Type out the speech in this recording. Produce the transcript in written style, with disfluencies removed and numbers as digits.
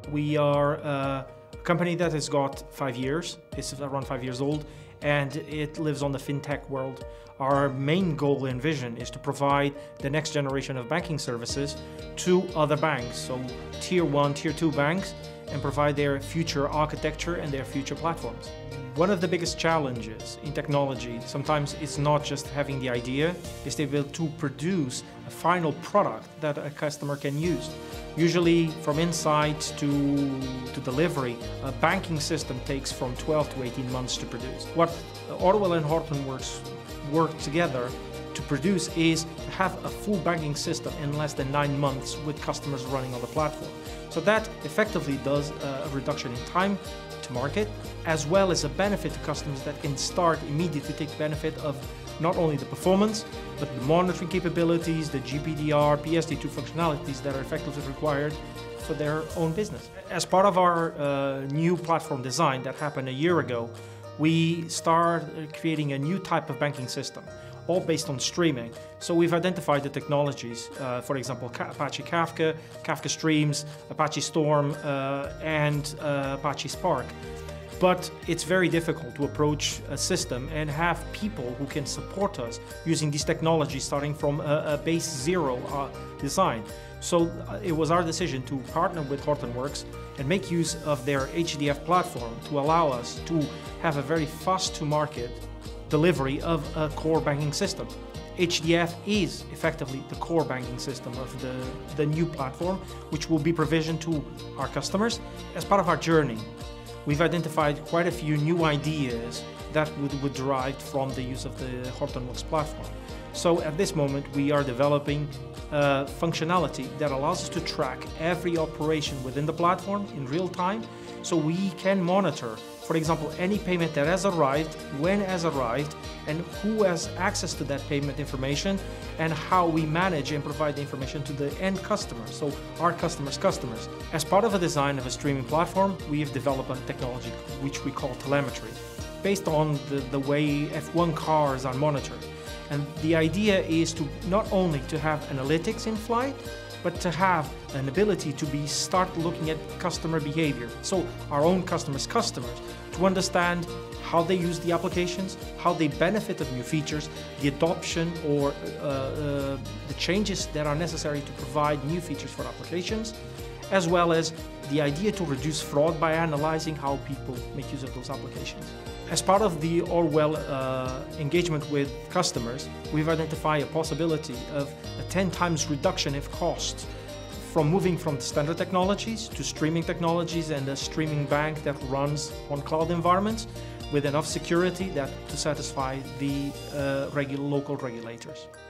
We are a company that has got 5 years. It's around 5 years old, and it lives on the fintech world. Our main goal and vision is to provide the next generation of banking services to other banks, so tier 1, tier 2 banks, and provide their future architecture and their future platforms. One of the biggest challenges in technology, sometimes it's not just having the idea, it's to be able to produce a final product that a customer can use. Usually from insight to delivery, a banking system takes from 12 to 18 months to produce. What Orwell and Hortonworks work together to produce is to have a full banking system in less than 9 months with customers running on the platform. So that effectively does a reduction in time to market, as well as a benefit to customers that can start immediately take benefit of not only the performance, but the monitoring capabilities, the GPDR, PSD2 functionalities that are effectively required for their own business. As part of our new platform design that happened a year ago, we started creating a new type of banking system, all based on streaming. So we've identified the technologies, for example, Apache Kafka, Kafka Streams, Apache Storm, and Apache Spark. But it's very difficult to approach a system and have people who can support us using these technologies starting from a base zero design. So it was our decision to partner with Hortonworks and make use of their HDF platform to allow us to have a very fast to market delivery of a core banking system. HDF is effectively the core banking system of the new platform, which will be provisioned to our customers. As part of our journey, we've identified quite a few new ideas that would derive from the use of the Hortonworks platform. So at this moment, we are developing functionality that allows us to track every operation within the platform in real time, so we can monitor, for example, any payment that has arrived, when has arrived, and who has access to that payment information, and how we manage and provide the information to the end customer, so our customers' customers. As part of a design of a streaming platform, we have developed a technology which we call telemetry, based on the way F1 cars are monitored. And the idea is to not only to have analytics in flight, but to have an ability to start looking at customer behavior. So our own customers' customers, to understand how they use the applications, how they benefit of new features, the adoption or the changes that are necessary to provide new features for applications, as well as the idea to reduce fraud by analyzing how people make use of those applications. As part of the Orwell engagement with customers, we've identified a possibility of a 10 times reduction in cost from moving from standard technologies to streaming technologies and a streaming bank that runs on cloud environments with enough security to satisfy the local regulators.